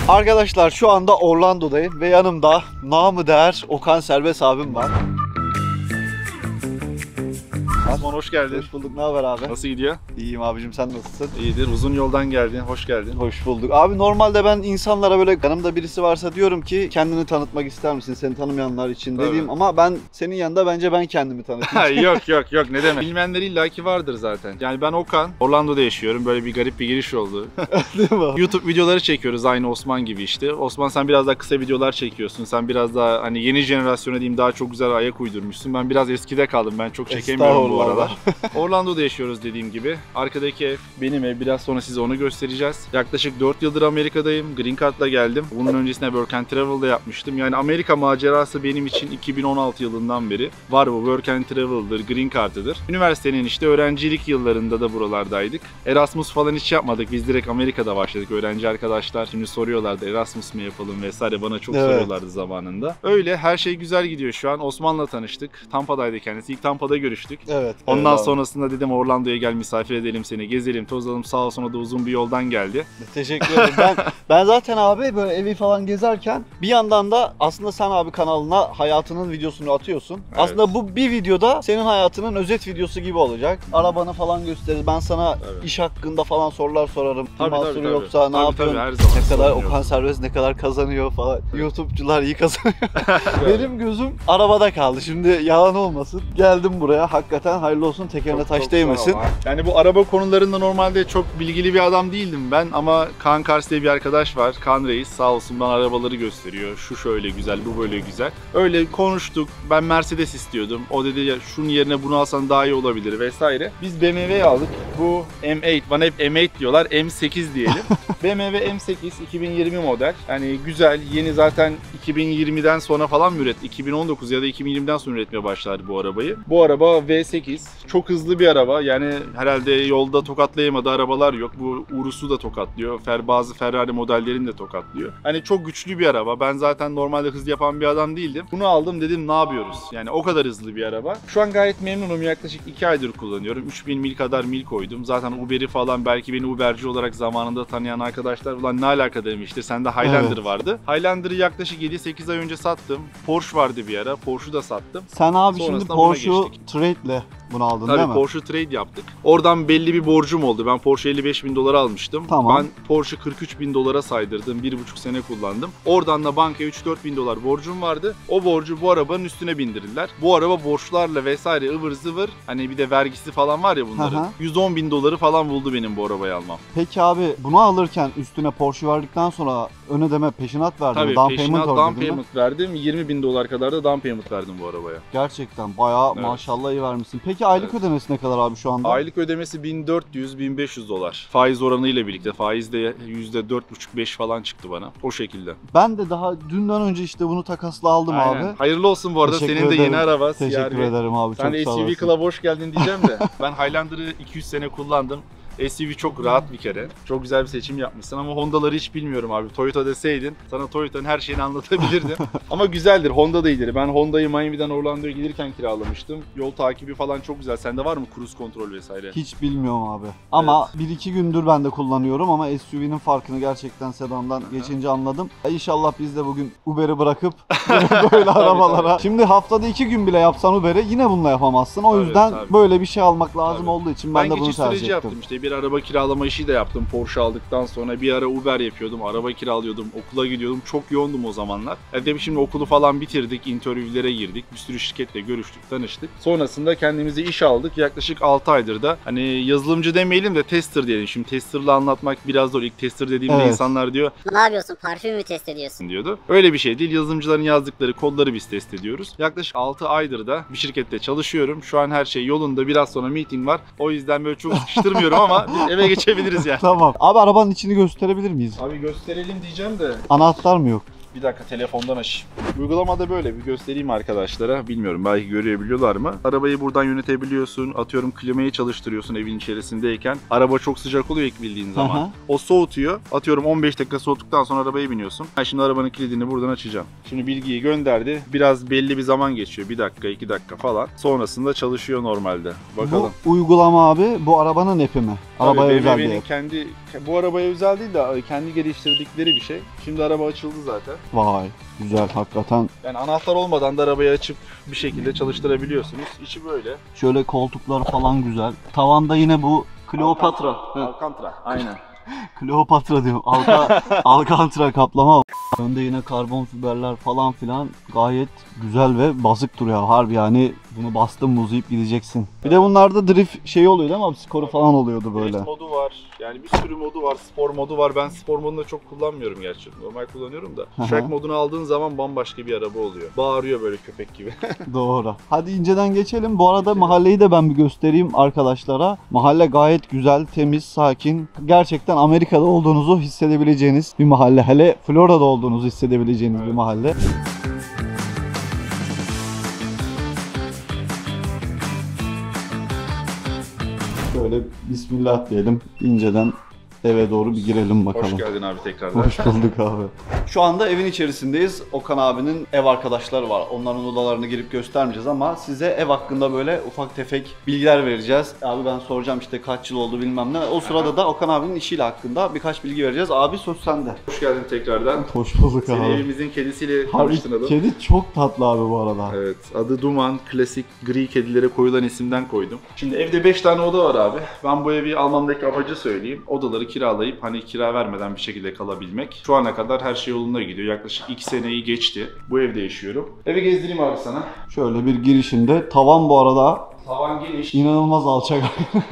Arkadaşlar şu anda Orlando'dayım ve yanımda namı değer Okan Serbest abim var. Osman hoş geldin. Hoş bulduk. Ne haber abi? Nasıl gidiyor? İyiyim abicim, sen nasılsın? İyidir. Uzun yoldan geldin. Hoş geldin. Hoş bulduk. Abi normalde ben insanlara böyle yanımda birisi varsa diyorum ki kendini tanıtmak ister misin? Seni tanımayanlar için dediğim Tabii. ama ben senin yanında bence ben kendimi tanıtayım. Yok ne demek. Bilmeyenler illaki vardır zaten. Yani ben Okan. Orlando'da yaşıyorum. Böyle bir garip bir giriş oldu. Değil mi? YouTube videoları çekiyoruz aynı Osman gibi işte. Osman sen biraz daha kısa videolar çekiyorsun. Sen biraz daha hani yeni jenerasyona diyeyim daha çok güzel ayak uydurmuşsun. Ben biraz eskide kaldım. Ben çok çekemiyorum bu aralar. Orlando'da yaşıyoruz dediğim gibi. Arkadaki ev benim ev. Biraz sonra size onu göstereceğiz. Yaklaşık 4 yıldır Amerika'dayım. Green Card'la geldim. Bunun öncesinde Work and Travel'da yapmıştım. Yani Amerika macerası benim için 2016 yılından beri var bu. Work and Travel'dır, Green Card'ıdır. Üniversitenin işte öğrencilik yıllarında da buralardaydık. Erasmus falan hiç yapmadık. Biz direkt Amerika'da başladık. Öğrenci arkadaşlar şimdi soruyorlardı Erasmus mu yapalım vesaire. Bana çok soruyorlardı zamanında. Öyle her şey güzel gidiyor şu an. Osman'la tanıştık. Tampa'daydı kendisi. İlk Tampa'da görüştük. Evet. Ondan sonrasında dedim Orlando'ya gel misafir edelim seni, gezelim, tozalım. Sağ olsun o da uzun bir yoldan geldi. Teşekkür ederim. Ben zaten abi böyle evi falan gezerken bir yandan da aslında sen abi kanalına hayatının videosunu atıyorsun. Evet. Aslında bu bir videoda senin hayatının özet videosu gibi olacak. Arabanı falan gösterir. Ben sana iş hakkında falan sorular sorarım. Mahsuru yoksa ne yapıyorsun? Her zaman Ne kadar sorun yok. Okan Serbest ne kadar kazanıyor falan. YouTube'cular iyi kazanıyor. Benim gözüm arabada kaldı. Şimdi yalan olmasın. Geldim buraya. Hakikaten hayırlı olsun. Tekerine taş değmesin. Yani bu araba konularında normalde çok bilgili bir adam değildim ben ama Kaan Kars diye bir arkadaş var. Kaan Reis sağ olsun bana arabaları gösteriyor. Şu şöyle güzel, bu böyle güzel. Öyle konuştuk. Ben Mercedes istiyordum. O dedi ya şunun yerine bunu alsan daha iyi olabilir vesaire. Biz BMW'yi aldık. Bu M8. Bana hep M8 diyorlar. M8 diyelim. BMW M8 2020 model. Yani güzel. Yeni zaten 2020'den sonra falan mı üretti? 2019 ya da 2020'den sonra üretmeye başladı bu arabayı. Bu araba V8. Çok hızlı bir araba. Yani herhalde yolda tokatlayamadığı arabalar yok. Bu Urus'u da tokatlıyor. Bazı Ferrari modellerini de tokatlıyor. Hani çok güçlü bir araba. Ben zaten normalde hız yapan bir adam değildim. Bunu aldım dedim ne yapıyoruz? Yani o kadar hızlı bir araba. Şu an gayet memnunum. Yaklaşık 2 aydır kullanıyorum. 3000 mil kadar mil koydum. Zaten Uber'i falan belki beni Uberci olarak zamanında tanıyan arkadaşlar ulan ne alaka demiştir. Sende Highlander vardı. Highlander'ı yaklaşık 7-8 ay önce sattım. Porsche vardı bir ara. Porsche'u da sattım. Sen abi şimdi Sonrasında buna Porsche geçtik. Trade'le bunu aldın Tabii değil mi? Porsche Trade yaptık. Oradan belli bir borcum oldu. Ben Porsche 55.000 dolara almıştım. Tamam. Ben Porsche 43.000 dolara saydırdım. 1,5 sene kullandım. Oradan da bankaya 3-4 bin dolar borcum vardı. O borcu bu arabanın üstüne bindirdiler. Bu araba borçlarla vesaire ıvır zıvır. Hani bir de vergisi falan var ya bunların. Aha. 110.000 doları falan buldu benim bu arabayı almam. Peki abi bunu alırken üstüne Porsche verdikten sonra ön ödeme peşinat verdin. Tabii Down peşinat payment down ödedin mi? payment verdim. 20.000 dolar kadar da down payment verdim bu arabaya. Gerçekten bayağı Evet. maşallah iyi vermişsin. Peki aylık ödemesi ne kadar abi şu anda? Aylık ödemesi 1400-1500 dolar. Faiz oranıyla birlikte. Faiz de %4,5-5 falan çıktı bana. O şekilde. Ben de daha dünden önce işte bunu takasla aldım Aynen. abi. Hayırlı olsun bu arada. Teşekkür Senin de ederim. yeni araba. Teşekkür CR-V. ederim abi. Ben çok de sağ SUV olasın. Club'a hoş geldin diyeceğim de. Ben Highlander'ı 200 sene kullandım. SUV çok rahat bir kere. Çok güzel bir seçim yapmışsın ama Honda'ları hiç bilmiyorum abi. Toyota deseydin sana Toyota'nın her şeyini anlatabilirdim. Ama güzeldir. Honda da iyidir. Ben Honda'yı Miami'den Orlando'ya gelirken kiralamıştım. Yol takibi falan çok güzel. Sende var mı cruise kontrol vesaire? Hiç bilmiyorum abi. Ama 1-2 gündür ben de kullanıyorum ama SUV'nin farkını gerçekten sedandan geçince anladım. İnşallah biz de bugün Uber'i bırakıp böyle arabalara. tabii. Şimdi haftada 2 gün bile yapsan Uber'i yine bununla yapamazsın. O Tabii, yüzden tabii. böyle bir şey almak lazım Tabii. olduğu için ben de bunu geçiş tercih süreci ettim. yaptım işte. Bir araba kiralama işi de yaptım. Porsche aldıktan sonra bir ara Uber yapıyordum. Araba kiralıyordum. Okula gidiyordum. Çok yoğundum o zamanlar. Tabii şimdi okulu falan bitirdik. Interview'lere girdik. Bir sürü şirketle görüştük, tanıştık. Sonrasında kendimize iş aldık. Yaklaşık 6 aydır da hani yazılımcı demeyelim de tester diyelim. Şimdi testerla anlatmak biraz zor. İlk tester dediğimde Evet. insanlar diyor Ne yapıyorsun? Parfüm mü test ediyorsun? diyordu. Öyle bir şey değil. Yazılımcıların yazdıkları kodları biz test ediyoruz. Yaklaşık 6 aydır da bir şirkette çalışıyorum. Şu an her şey yolunda. Biraz sonra meeting var. O yüzden böyle çok sıkıştırmıyorum ama biz eve geçebiliriz yani. Tamam. Abi arabanın içini gösterebilir miyiz? Abi gösterelim diyeceğim de. Anahtar mı yok? Bir dakika telefondan açayım. Uygulamada böyle bir göstereyim arkadaşlara. Bilmiyorum belki görebiliyorlar mı? Arabayı buradan yönetebiliyorsun. Atıyorum klimayı çalıştırıyorsun evin içerisindeyken. Araba çok sıcak oluyor ilk bildiğin zaman. Aha. O soğutuyor. Atıyorum 15 dakika soğuttuktan sonra arabaya biniyorsun. Ben şimdi arabanın kilidini buradan açacağım. Şimdi bilgiyi gönderdi. Biraz belli bir zaman geçiyor. 1 dakika 2 dakika falan. Sonrasında çalışıyor normalde. Bakalım. Bu uygulama abi bu arabanın app'i mi? Arabaya Tabii, özel bir BMW'nin app. kendi, bu arabaya özel değil de kendi geliştirdikleri bir şey. Şimdi araba açıldı zaten. Vay güzel hakikaten. Yani anahtar olmadan da arabayı açıp bir şekilde çalıştırabiliyorsunuz. İçi böyle. Şöyle koltuklar falan güzel. Tavanda yine bu Kleopatra. Hı. Alcantara. Aynen. Kleopatra diyorum. Alcantara kaplama var. Önde yine karbon fiberler falan filan gayet güzel ve basık duruyor harbi yani bunu bastın mı uzayıp gideceksin. Bir de bunlarda drift şey oluyor değil mi abi? Skoru falan oluyordu böyle. Drift modu var. Yani bir sürü modu var. Spor modu var. Ben spor modunu da çok kullanmıyorum gerçi. Normal kullanıyorum da. Hı hı. Track modunu aldığın zaman bambaşka bir araba oluyor. Bağırıyor böyle köpek gibi. Doğru. Hadi inceden geçelim. Bu arada mahalleyi de ben bir göstereyim arkadaşlara. Mahalle gayet güzel, temiz, sakin. Gerçekten Amerika'da olduğunuzu hissedebileceğiniz bir mahalle. Hele Florida'da olduğunuzu hissedebileceğiniz bir mahalle. Şöyle bismillah diyelim. İnceden eve doğru bir girelim bakalım. Hoş geldin abi tekrardan. Hoş bulduk abi. Şu anda evin içerisindeyiz. Okan abinin ev arkadaşları var. Onların odalarını girip göstermeyeceğiz ama size ev hakkında böyle ufak tefek bilgiler vereceğiz. Abi ben soracağım işte kaç yıl oldu bilmem ne. O sırada da Okan abinin işiyle hakkında birkaç bilgi vereceğiz. Abi söz sende. Hoş geldin tekrardan. Hoş bulduk Seni abi. evimizin kedisiyle Harbi tanıştıralım. kedi çok tatlı abi bu arada. Evet. Adı Duman. Klasik gri kedilere koyulan isimden koydum. Şimdi evde 5 tane oda var abi. Ben bu evi almamdaki amacı söyleyeyim. Odaları kiralayıp hani kira vermeden bir şekilde kalabilmek. Şu ana kadar her şey yolunda gidiyor. Yaklaşık 2 seneyi geçti. Bu evde yaşıyorum. Evi gezdireyim abi sana. Şöyle bir girişinde. Tavan bu arada Tavan geniş. inanılmaz alçak.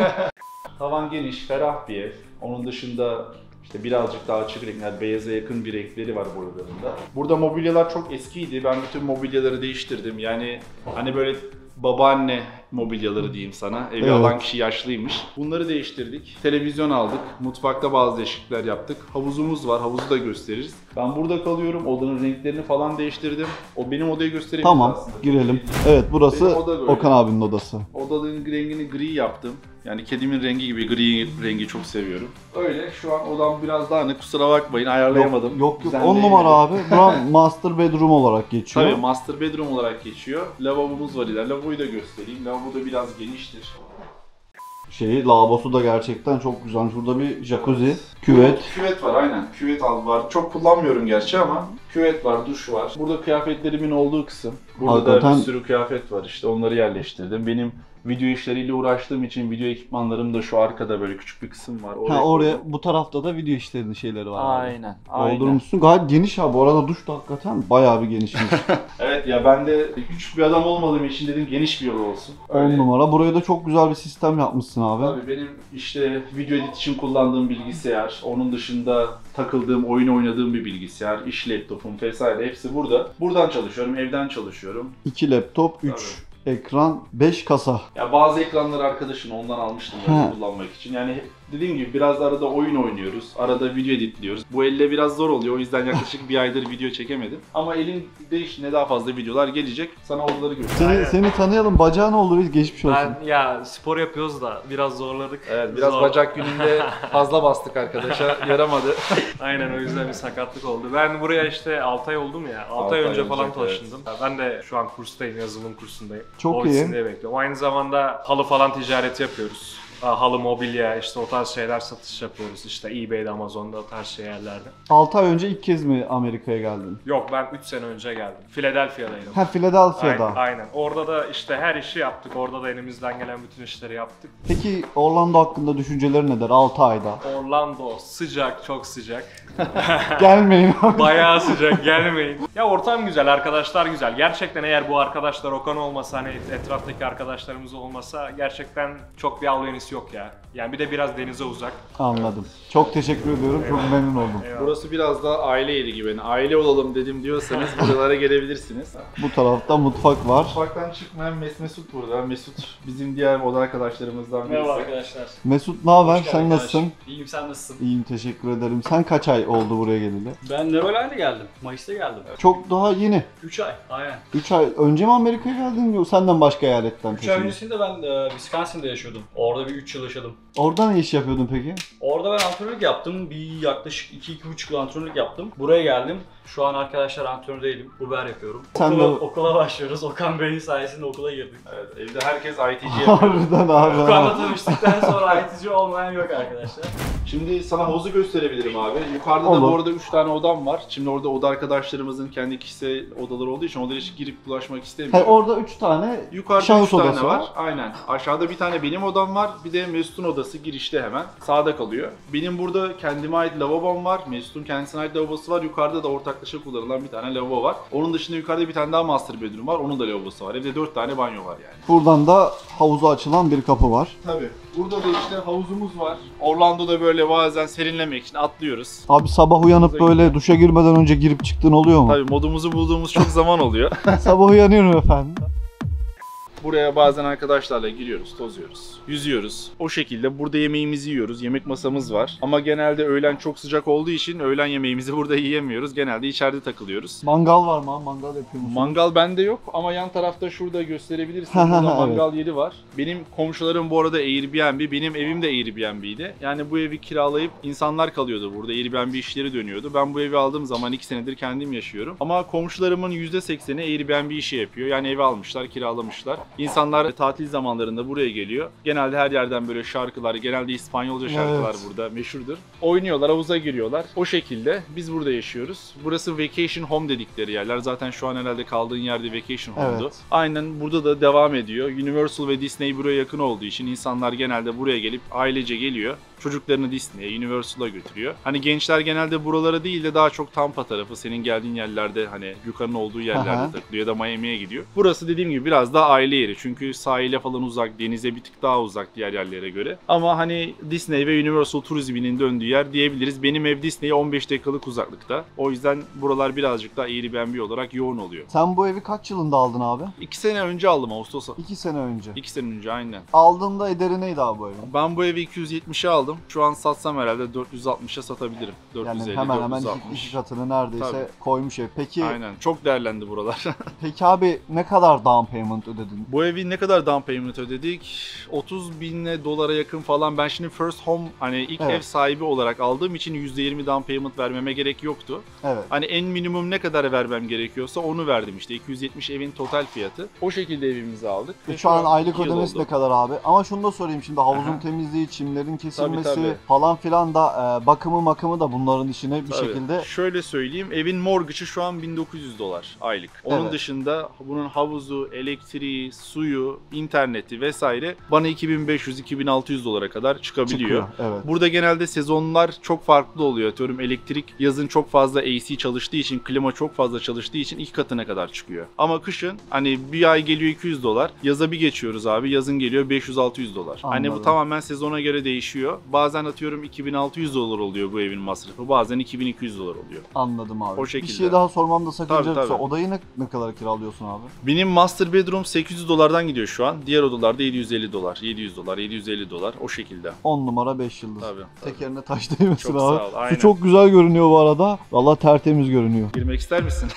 Tavan geniş, ferah bir ev. Onun dışında işte birazcık daha açık renkler, beyaza yakın bir renkleri var buralarında. Burada mobilyalar çok eskiydi. Ben bütün mobilyaları değiştirdim. Yani hani böyle babaanne mobilyaları diyeyim sana. Evi Evet. alan kişi yaşlıymış. Bunları değiştirdik. Televizyon aldık. Mutfakta bazı değişiklikler yaptık. Havuzumuz var. Havuzu da gösteririz. Ben burada kalıyorum. Odanın renklerini falan değiştirdim. O benim odayı gösterebilir Tamam aslında. girelim. Evet burası Benim oda böyle. Okan abinin odası. Odanın rengini gri yaptım. Yani kedimin rengi gibi gri rengi çok seviyorum. Öyle şu an odam biraz dağınık, kusura bakmayın ayarlayamadım. Yok 10 Düzenleyemedim. numara abi. Buram master bedroom olarak geçiyor. Tabii master bedroom olarak geçiyor. Lavabomuz var ileride. Lavaboyu da göstereyim. Lavabo da biraz geniştir. Lavabosu da gerçekten çok güzel. Şurada bir jacuzzi, küvet. Küvet var aynen. Küvet var. Çok kullanmıyorum gerçi ama küvet var, duş var. Burada kıyafetlerimin olduğu kısım. Burada da Hakikaten- bir sürü kıyafet var işte onları yerleştirdim. Benim video işleriyle uğraştığım için video ekipmanlarım da şu arkada böyle küçük bir kısım var. Ha oraya koydum. bu tarafta da video işlerinin şeyleri var. abi. Aynen. Aynen. Doldurmuşsun. Gayet geniş abi. Bu arada duş da hakikaten bayağı bir genişmiş. Evet ya ben de küçük bir adam olmadığım için dedim geniş bir yol olsun. 10 numara. Buraya da çok güzel bir sistem yapmışsın abi. Tabii benim işte video edit için kullandığım bilgisayar, onun dışında takıldığım, oyun oynadığım bir bilgisayar, iş laptopum vesaire hepsi burada. Buradan çalışıyorum, evden çalışıyorum. 2 laptop, 3 ekran, 5 kasa. Ya bazı ekranları arkadaşım ondan almıştım He. böyle kullanmak için. Yani dediğim gibi biraz arada oyun oynuyoruz, arada video editliyoruz. Bu elle biraz zor oluyor o yüzden yaklaşık bir aydır video çekemedim. Ama elin değiştiğinde daha fazla videolar gelecek. Sana odaları göstereyim. Seni tanıyalım. Bacağın olur biz geçmiş olsun. Ben ya spor yapıyoruz da biraz zorladık. Evet biraz Zor. bacak gününde fazla bastık arkadaşa, yaramadı. Aynen o yüzden bir sakatlık oldu. Ben buraya işte 6 ay oldu mu ya? 6 ay ay önce falan olacak, evet. taşındım. Ben de şu an kurstayım, yazılım kursundayım. Çok iyi. Ofisinde bekliyorum. Aynı zamanda halı falan ticareti yapıyoruz. Halı, mobilya, işte o tarz şeyler satış yapıyoruz. İşte eBay'de, Amazon'da o tarz yerlerde. 6 ay önce ilk kez mi Amerika'ya geldin? Yok ben 3 sene önce geldim. Philadelphia'daydım. Ha Philadelphia'da. Aynen. Orada da işte her işi yaptık. Orada da elimizden gelen bütün işleri yaptık. Peki Orlando hakkında düşünceleri nedir 6 ayda? Orlando sıcak, çok sıcak. Gelmeyin abi. Bayağı sıcak, gelmeyin. Ya ortam güzel, arkadaşlar güzel. Gerçekten eğer bu arkadaşlar Okan olmasa, hani etraftaki arkadaşlarımız olmasa gerçekten çok bir albenisi his yok ya. Yani bir de biraz denize uzak. Anladım. Çok teşekkür ediyorum. Çok memnun oldum. Eyvallah. Burası biraz daha aile yeri gibi. Yani aile olalım dedim diyorsanız buralara gelebilirsiniz. Bu tarafta mutfak var. Mutfaktan çıkmayan Mesut burada. Mesut bizim diğer oda arkadaşlarımızdan birisi. Merhaba arkadaşlar. Mesut ne haber? Hoş geldin Sen arkadaş. nasılsın? İyiyim, sen nasılsın? İyiyim, teşekkür ederim. Sen kaç ay oldu buraya geleli? Ben Neverland'e geldim. Mayıs'ta geldim. Çok daha yeni. 3 ay, aynen. 3 ay önce mi Amerika'ya geldin yoksa senden başka eyaletten 3 ay taşındın? öncesinde ben Wisconsin'da yaşıyordum. Orada bir 3 yıl yaşadım. Orada ne iş yapıyordun peki? Orada ben antrenörlük yaptım. Bir yaklaşık 2-2,5 yıl antrenörlük yaptım. Buraya geldim. Şu an arkadaşlar antrenör değilim. Uber yapıyorum. Sen Okula başlıyoruz. Okan Bey'in sayesinde okula girdik. Evet, evde herkes ITC yapıyor. Harbiden abi. Okan'la tanıştıktan sonra ITC olmayan yok arkadaşlar. Şimdi sana havuzu gösterebilirim abi. Yukarıda Olur. da bu arada 3 tane odam var. Şimdi orada oda arkadaşlarımızın kendi kişisel odaları olduğu için odaya hiç girip bulaşmak istemiyorum. Orada 3 tane Yukarıda şahıs 3 tane odası var. var. Aynen. Aşağıda bir tane benim odam var. Bir de Mesut'un odası girişte hemen. Sağda kalıyor. Benim burada kendime ait lavabom var. Mesut'un kendisine ait lavabosu var. Yukarıda da ortaklaşa kullanılan bir tane lavabo var. Onun dışında yukarıda bir tane daha master bedroom var. Onun da lavabosu var. Evde 4 tane banyo var yani. Buradan da havuza açılan bir kapı var. Tabii. Burada da işte havuzumuz var. Orlando'da böyle bazen serinlemek için atlıyoruz. Abi sabah uyanıp böyle duşa girmeden önce girip çıktığın oluyor mu? Tabii modumuzu bulduğumuz çok zaman oluyor. Sabah uyanıyorum efendim. Buraya bazen arkadaşlarla giriyoruz, tozuyoruz, yüzüyoruz. O şekilde burada yemeğimizi yiyoruz. Yemek masamız var. Ama genelde öğlen çok sıcak olduğu için öğlen yemeğimizi burada yiyemiyoruz. Genelde içeride takılıyoruz. Mangal var mı abi? Mangal yapıyor musun? Mangal bende yok ama yan tarafta şurada gösterebilirsin. Burada mangal yeri var. Benim komşularım bu arada Airbnb, benim evim de Airbnb'ydi. Yani bu evi kiralayıp insanlar kalıyordu burada. Airbnb işleri dönüyordu. Ben bu evi aldığım zaman 2 senedir kendim yaşıyorum. Ama komşularımın %80'i Airbnb işi yapıyor. Yani evi almışlar, kiralamışlar. İnsanlar tatil zamanlarında buraya geliyor. Genelde her yerden böyle şarkılar, genelde İspanyolca şarkılar Evet. burada meşhurdur. Oynuyorlar, havuza giriyorlar. O şekilde biz burada yaşıyoruz. Burası vacation home dedikleri yerler. Zaten şu an herhalde kaldığın yerde vacation home'du. Evet. Aynen burada da devam ediyor. Universal ve Disney buraya yakın olduğu için insanlar genelde buraya gelip ailece geliyor. Çocuklarını Disney'e, Universal'a götürüyor. Hani gençler genelde buralara değil de daha çok Tampa tarafı, senin geldiğin yerlerde hani yukarının olduğu yerlerde Aha. takılıyor ya da Miami'ye gidiyor. Burası dediğim gibi biraz daha aile yeri. Çünkü sahile falan uzak, denize bir tık daha uzak diğer yerlere göre. Ama hani Disney ve Universal turizminin döndüğü yer diyebiliriz. Benim ev Disney'e 15 dakikalık uzaklıkta. O yüzden buralar birazcık daha Airbnb olarak yoğun oluyor. Sen bu evi kaç yılında aldın abi? 2 sene önce aldım Ağustos'a. 2 sene önce. 2 sene önce aynen. Aldığında ederi neydi abi bu evin? Ben bu evi 270'e aldım. Şu an satsam herhalde 460'a satabilirim. 450, Yani hemen hemen 460. iki katını neredeyse Tabii. koymuş ev. Peki Aynen. Çok değerlendi buralar. peki abi ne kadar down payment ödedin? Bu evi ne kadar down payment ödedik? 30 bin dolara yakın falan. Ben şimdi first home hani ilk Evet. ev sahibi olarak aldığım için %20 down payment vermeme gerek yoktu. Evet. Hani en minimum ne kadar vermem gerekiyorsa onu verdim işte. 270 evin total fiyatı. O şekilde evimizi aldık. Ve Şu an aylık iki yıl ödemesi oldu. ne kadar abi? Ama şunu da sorayım şimdi havuzun Aha. temizliği, çimlerin kesilmesi tabii. falan filan da bakımı da bunların işine bir Tabii. şekilde Şöyle söyleyeyim, evin mortgage'ı şu an $1900 aylık. Onun Evet. dışında bunun havuzu, elektriği, suyu, interneti vesaire bana $2500-2600 kadar çıkabiliyor. çıkıyor. Evet. Burada genelde sezonlar çok farklı oluyor. Atıyorum elektrik yazın çok fazla AC çalıştığı için, klima çok fazla çalıştığı için 2 katına kadar çıkıyor. Ama kışın hani bir ay geliyor $200, yaza bir geçiyoruz abi, yazın geliyor $500-600. Hani bu Anladım. tamamen sezona göre değişiyor. Bazen atıyorum $2600 oluyor bu evin masrafı, bazen $2200 oluyor. Anladım abi. O Bir şekilde. şey daha sormamda sakınca Tabii, yoksa tabii. odayı ne kadar kiralıyorsun abi? Benim master bedroom $800'dan gidiyor şu an. Diğer odalarda $750, $700, $750 o şekilde. 10 numara 5 yıldız. Tabii. Tekerine taş değmesin Çok abi. sağ ol, aynen. Su çok güzel görünüyor bu arada. Vallahi tertemiz görünüyor. Girmek ister misin?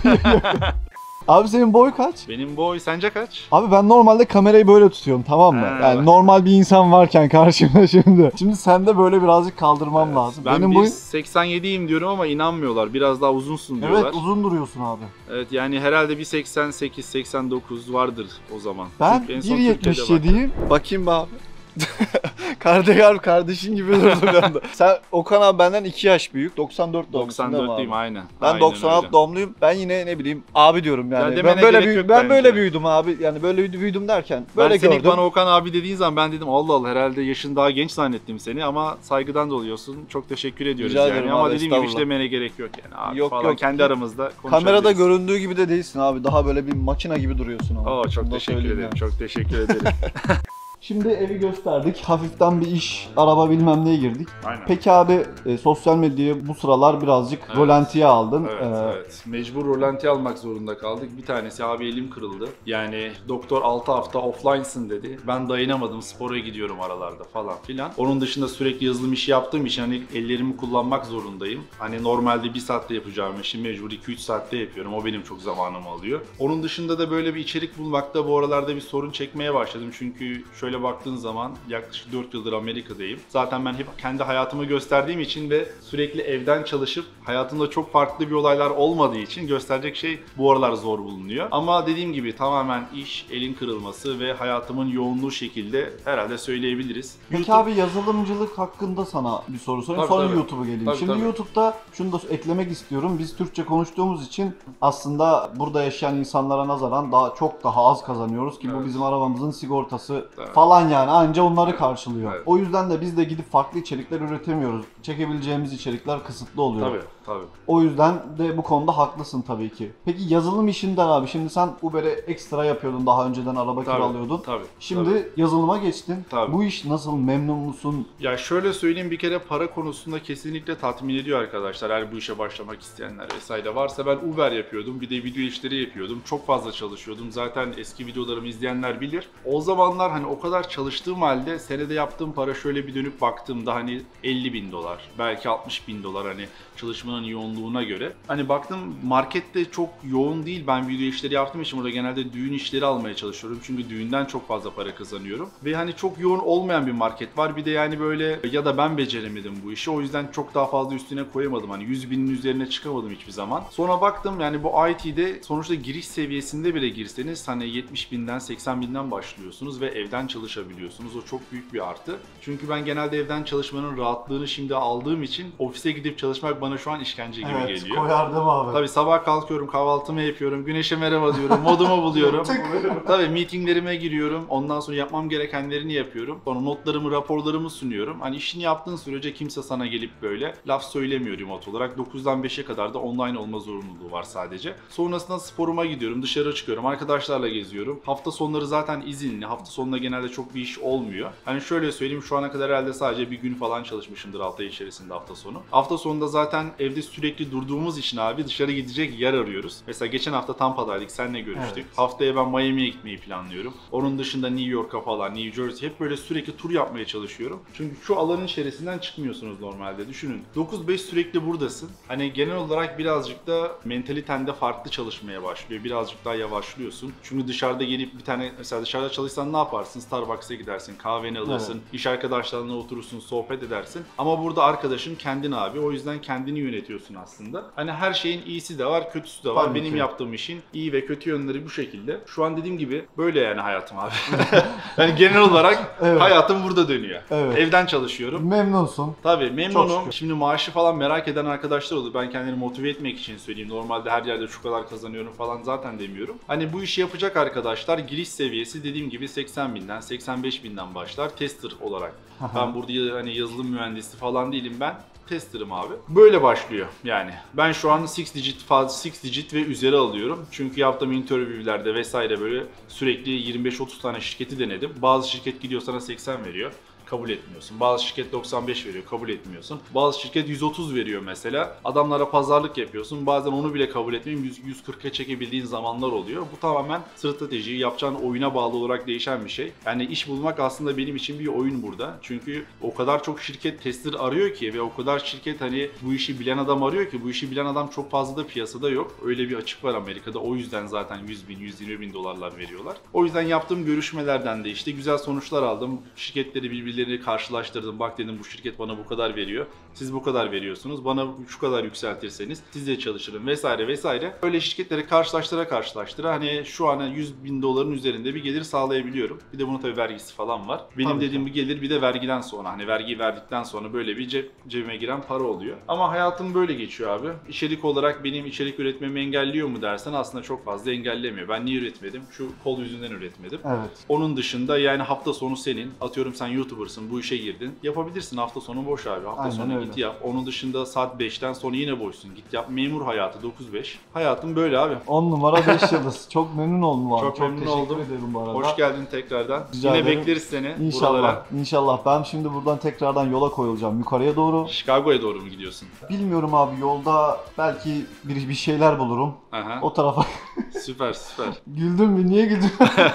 Abi senin boy kaç? Benim boy sence kaç? Abi ben normalde kamerayı böyle tutuyorum, tamam mı? Ha. Yani normal bir insan varken karşımda şimdi. Şimdi sende böyle birazcık kaldırmam lazım. Ben Benim boyum 1.87'yim diyorum ama inanmıyorlar. Biraz daha uzunsun diyorlar. evet uzun duruyorsun abi. Evet, yani herhalde 1.88-89 vardır o zaman. Ben Çünkü en son Türkiye'de 1.77'yim. Bakayım be abi. Kardeşin gibi durdum bir anda. Sen Okan abi benden 2 yaş büyük. 94 doğumlusun değil mi abi? 94'lüyüm aynen. Ben Aynen 96 öyle. doğumluyum. Ben yine ne bileyim abi diyorum Ya yani. demene Ben böyle gerek yok ben bence. böyle büyüdüm abi. Yani böyle büyüdüm derken böyle Ben seni gördüm. bana Okan abi dediğin zaman ben dedim Allah Allah herhalde yaşın daha genç zannettim seni ama saygıdan dolayısın. Çok teşekkür ediyoruz Rica yani. ederim Ama abi, dediğim gibi hiç estağfurullah. demene gerek yok yani. Abi Yok, falan yok. kendi aramızda Kamerada konuşabiliriz. göründüğü gibi de değilsin abi. Daha böyle bir makina gibi duruyorsun abi. Oo, çok Bunu da teşekkür söyleyeyim ederim. yani. Çok teşekkür ederim. Şimdi evi gösterdik. Hafiften bir iş, araba bilmem neye girdik. Aynen. Peki abi sosyal medyayı bu sıralar birazcık Evet. rolantiye aldın. Evet. Mecbur rolanti almak zorunda kaldık. Bir tanesi abi elim kırıldı. Yani doktor 6 hafta offline'sın dedi. Ben dayanamadım, spora gidiyorum aralarda falan filan. Onun dışında sürekli yazılım işi yaptığım için hani ellerimi kullanmak zorundayım. Hani normalde 1 saatte yapacağım işi mecbur 2-3 saatte yapıyorum. O benim çok zamanımı alıyor. Onun dışında da böyle bir içerik bulmakta bu aralarda bir sorun çekmeye başladım. Çünkü şöyle baktığın zaman yaklaşık 4 yıldır Amerika'dayım. Zaten ben hep kendi hayatımı gösterdiğim için ve sürekli evden çalışıp hayatımda çok farklı bir olaylar olmadığı için gösterecek şey bu aralar zor bulunuyor. Ama dediğim gibi tamamen iş, elin kırılması ve hayatımın yoğunluğu şekilde herhalde söyleyebiliriz. Peki abi yazılımcılık hakkında sana bir soru sorayım. Tabii, Sonra tabii. YouTube'a geleyim. Tabii, Şimdi tabii. YouTube'da şunu da eklemek istiyorum. Biz Türkçe konuştuğumuz için aslında burada yaşayan insanlara nazaran çok daha az kazanıyoruz ki bu Evet. bizim arabamızın sigortası Evet. falan yani anca onları karşılıyor. Evet. O yüzden de biz de gidip farklı içerikler üretemiyoruz. Çekebileceğimiz içerikler kısıtlı oluyor. Tabii, tabii. O yüzden de bu konuda haklısın tabii ki. Peki yazılım işinden abi şimdi sen Uber'e ekstra yapıyordun daha önceden araba Tabii, kiralıyordun. tabii. Şimdi Tabii. yazılıma geçtin. Tabii. Bu iş nasıl, memnun musun? Ya şöyle söyleyeyim, bir kere para konusunda kesinlikle tatmin ediyor arkadaşlar. Eğer bu işe başlamak isteyenler vesaire varsa, ben Uber yapıyordum. Bir de video işleri yapıyordum. Çok fazla çalışıyordum. Zaten eski videolarımı izleyenler bilir. O zamanlar hani o kadar çalıştığım halde senede yaptığım para, şöyle bir dönüp baktığımda hani 50.000 dolar, belki 60.000 dolar, hani çalışmanın yoğunluğuna göre. Hani baktım markette çok yoğun değil. Ben video işleri yaptığım için burada genelde düğün işleri almaya çalışıyorum. Çünkü düğünden çok fazla para kazanıyorum. Ve hani çok yoğun olmayan bir market var. Bir de yani böyle, ya da ben beceremedim bu işi. O yüzden çok daha fazla üstüne koyamadım. Hani 100.000'in üzerine çıkamadım hiçbir zaman. Sonra baktım yani bu IT'de sonuçta giriş seviyesinde bile girseniz hani 70.000'den 80.000'den başlıyorsunuz ve evden çalışabiliyorsunuz. O çok büyük bir artı. Çünkü ben genelde evden çalışmanın rahatlığını şimdi aldığım için ofise gidip çalışmak bana şu an işkence gibi geliyor. Koyardım abi. Tabii sabah kalkıyorum, kahvaltımı yapıyorum, güneşe merhaba diyorum, modumu buluyorum. Tabii meetinglerime giriyorum, ondan sonra yapmam gerekenlerini yapıyorum. Sonra notlarımı, raporlarımı sunuyorum. Hani işini yaptığın sürece kimse sana gelip böyle laf söylemiyor remote olarak. 9'dan 5'e kadar da online olma zorunluluğu var sadece. Sonrasında sporuma gidiyorum, dışarı çıkıyorum, arkadaşlarla geziyorum. Hafta sonları zaten izinli, hafta sonunda genelde çok bir iş olmuyor. Hani şöyle söyleyeyim, şu ana kadar herhalde sadece bir gün falan çalışmışımdır hafta içerisinde, hafta sonu. Hafta sonunda zaten evde sürekli durduğumuz için abi dışarı gidecek yer arıyoruz. Mesela geçen hafta Tampa'daydık, seninle görüştük. Evet. Haftaya ben Miami'ye gitmeyi planlıyorum. Onun dışında New York'a falan, New Jersey, hep böyle sürekli tur yapmaya çalışıyorum. Çünkü şu alanın içerisinden çıkmıyorsunuz normalde. Düşünün, 9-5 sürekli buradasın. Hani genel olarak birazcık da mentalitende farklı çalışmaya başlıyor. Birazcık daha yavaşlıyorsun. Çünkü dışarıda gelip bir tane, mesela dışarıda çalışsan ne yaparsın? Starbucks'a gidersin, kahveni alırsın, iş arkadaşlarınla oturursun, sohbet edersin. Ama burada arkadaşın kendin abi. O yüzden kendini yönetiyorsun aslında. Hani her şeyin iyisi de var, kötüsü de var. Tabii Benim ki. yaptığım işin iyi ve kötü yönleri bu şekilde. Şu an dediğim gibi böyle yani hayatım abi. Yani genel olarak Evet. hayatım burada dönüyor. Evet. Evden çalışıyorum. Memnunsun. Tabii Çok memnunum. şükür. Şimdi maaşı falan merak eden arkadaşlar olur. Ben kendini motive etmek için söyleyeyim. Normalde her yerde şu kadar kazanıyorum falan zaten demiyorum. Hani bu işi yapacak arkadaşlar giriş seviyesi dediğim gibi 80.000'den 85.000'den başlar tester olarak. Ben burada hani yazılım mühendisi falan değilim ben. Tester'ım abi. Böyle başlıyor yani. Ben şu an 6 digit ve üzeri alıyorum. Çünkü yaptığım interview'lerde vesaire böyle sürekli 25-30 tane şirketi denedim. Bazı şirket gidiyor sana 80 veriyor. Kabul etmiyorsun. Bazı şirket 95 veriyor, kabul etmiyorsun. Bazı şirket 130 veriyor mesela. Adamlara pazarlık yapıyorsun. Bazen onu bile kabul etmeyeyim, 140'a çekebildiğin zamanlar oluyor. Bu tamamen strateji, yapacağın oyuna bağlı olarak değişen bir şey. Yani iş bulmak aslında benim için bir oyun burada. Çünkü o kadar çok şirket tester arıyor ki ve o kadar şirket hani bu işi bilen adam arıyor ki bu işi bilen adam çok fazla da piyasada yok. Öyle bir açık var Amerika'da. O yüzden zaten 100.000, 120.000 dolarlar veriyorlar. O yüzden yaptığım görüşmelerden de işte güzel sonuçlar aldım. Şirketleri birbirlerini karşılaştırdım. Bak dedim, bu şirket bana bu kadar veriyor. Siz bu kadar veriyorsunuz. Bana şu kadar yükseltirseniz sizle çalışırım vesaire vesaire. Öyle şirketleri karşılaştıra hani şu an 100.000 doların üzerinde bir gelir sağlayabiliyorum. Bir de bunun tabii vergisi falan var. Benim Tabii dediğim bir gelir, bir de vergiden sonra hani vergiyi verdikten sonra böyle bir cebime giren para oluyor. Ama hayatım böyle geçiyor abi. İçerik olarak benim içerik üretmemi engelliyor mu dersen aslında çok fazla engellemiyor. Ben niye üretmedim? Şu kol yüzünden üretmedim. Evet. Onun dışında yani hafta sonu senin, atıyorum sen YouTuber'sın. sıkılmışsın, bu işe girdin. Yapabilirsin, hafta sonu boş abi. Hafta Aynen sonu öyle. git yap. Onun dışında saat 5'ten sonra yine boşsun. Git yap. Memur hayatı 9-5. Hayatım böyle abi. 10 numara 5 yıldız. Çok memnun oldum abi. Çok memnun teşekkür oldum. ederim bu arada. Hoş geldin tekrardan. Rica Yine ederim. bekleriz seni İnşallah. buralara. İnşallah. Ben şimdi buradan tekrardan yola koyulacağım. Yukarıya doğru. Chicago'ya doğru mu gidiyorsun? Bilmiyorum abi, yolda belki bir şeyler bulurum. Aha. O tarafa. Süper süper. Güldün mü? Niye güldün?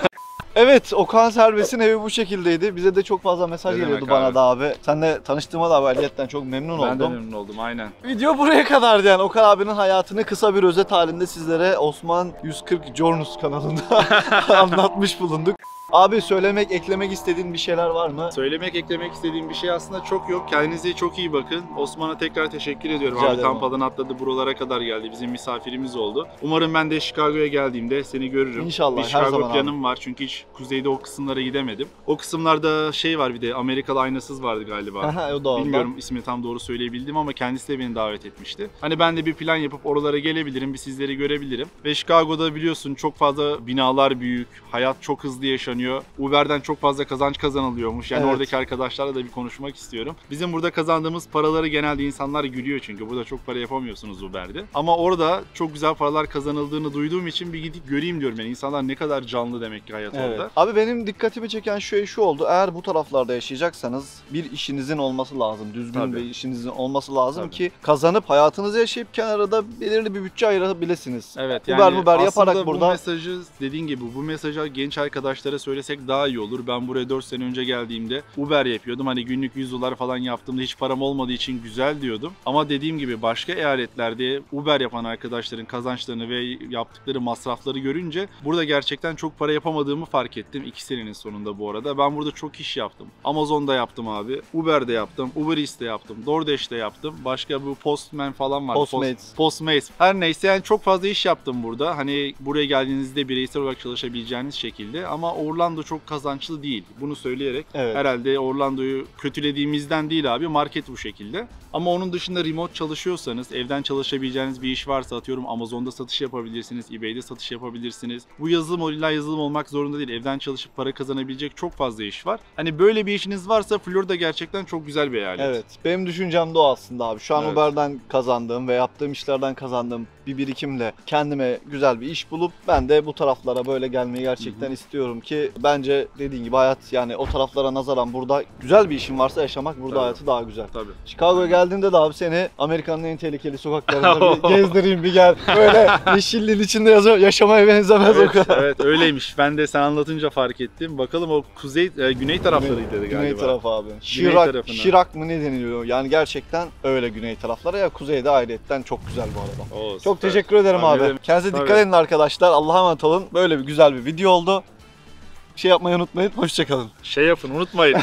Evet, Okan Serbest'in evi bu şekildeydi. Bize de çok fazla mesaj Ne geliyordu demek bana abi? da abi. Seninle tanıştığıma da ayrıca çok memnun Ben de oldum. memnun oldum aynen. Video buraya kadardı yani. Okan abinin hayatını kısa bir özet halinde sizlere Osman 140 Journus kanalında anlatmış bulunduk. Abi söylemek, eklemek istediğin bir şeyler var mı? Söylemek, eklemek istediğim bir şey aslında çok yok. Kendinize çok iyi bakın. Osman'a tekrar teşekkür ediyorum. Rica Abi ederim Tampa'dan atladı, buralara kadar geldi. Bizim misafirimiz oldu. Umarım ben de Chicago'ya geldiğimde seni görürüm. İnşallah, Bir her Chicago zaman planım var çünkü hiç kuzeyde o kısımlara gidemedim. O kısımlarda şey var, bir de Amerikalı aynasız vardı galiba. Aha, o da oldu. Bilmiyorum ismini tam doğru söyleyebildim ama kendisi de beni davet etmişti. Hani ben de bir plan yapıp oralara gelebilirim, bir sizleri görebilirim. Ve Chicago'da biliyorsun çok fazla binalar büyük, hayat çok hızlı yaşanıyor. Uber'den çok fazla kazanç kazanılıyormuş. Yani Evet. oradaki arkadaşlarla da bir konuşmak istiyorum. Bizim burada kazandığımız paraları genelde insanlar gülüyor çünkü burada çok para yapamıyorsunuz Uber'de. Ama orada çok güzel paralar kazanıldığını duyduğum için bir gidip göreyim diyorum. Yani insanlar ne kadar canlı demek ki hayat Evet. orada. Abi benim dikkatimi çeken şu oldu. Eğer bu taraflarda yaşayacaksanız bir işinizin olması lazım. Düzgün Tabii. bir işinizin olması lazım Tabii. ki kazanıp hayatınızı yaşayıp kenara da belirli bir bütçe ayırabilirsiniz. Evet Uber yani Uber yaparak aslında burada- bu mesajı dediğin gibi bu mesajı genç arkadaşlara söylesek daha iyi olur. Ben buraya 4 sene önce geldiğimde Uber yapıyordum. Hani günlük $100 falan yaptığımda hiç param olmadığı için güzel diyordum. Ama dediğim gibi başka eyaletlerde Uber yapan arkadaşların kazançlarını ve yaptıkları masrafları görünce burada gerçekten çok para yapamadığımı fark ettim 2 senenin sonunda bu arada. Ben burada çok iş yaptım. Amazon'da yaptım abi. Uber'de yaptım. Uber Eats'te yaptım. DoorDash'te yaptım. Başka bu Postman falan var. Postmates. Postmates. Her neyse yani çok fazla iş yaptım burada. Hani buraya geldiğinizde bireysel olarak çalışabileceğiniz şekilde. Ama Orlando çok kazançlı değil. Bunu söyleyerek Evet. herhalde Orlando'yu kötülediğimizden değil abi. Market bu şekilde. Ama onun dışında remote çalışıyorsanız, evden çalışabileceğiniz bir iş varsa atıyorum Amazon'da satış yapabilirsiniz, eBay'de satış yapabilirsiniz. Bu yazılım illa yazılım olmak zorunda değil. Evden çalışıp para kazanabilecek çok fazla iş var. Hani böyle bir işiniz varsa Florida gerçekten çok güzel bir eyalet. Evet. Benim düşüncem de o aslında abi. Şu an Evet. Uber'den kazandığım ve yaptığım işlerden kazandığım bir birikimle kendime güzel bir iş bulup ben de bu taraflara böyle gelmeyi gerçekten istiyorum ki bence dediğin gibi hayat yani o taraflara nazaran burada güzel bir işin varsa yaşamak burada Tabii. hayatı daha güzel. Tabii. Chicago'ya geldiğinde de abi seni Amerika'nın en tehlikeli sokaklarında bir gezdireyim bir gel. Böyle yeşilliğin içinde yaşamaya benzemez o Evet, kadar. evet öyleymiş. Ben de sen anlatınca fark ettim. Bakalım o güney taraflarıydı galiba. Güney tarafı abi. Güney Şirak, tarafına. Şirak mı ne deniliyor? Yani gerçekten öyle güney taraflara ya kuzeyde ayrıyetten çok güzel bu arada. Oo, Çok süper. teşekkür ederim Tabii abi. dedim. Kendinize Tabii. dikkat edin arkadaşlar. Allah'a emanet olun. Böyle bir güzel bir video oldu. Bir şey yapmayı unutmayın. Hoşçakalın. Şey yapın unutmayın.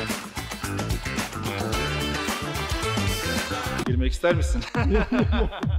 Girmek ister misin?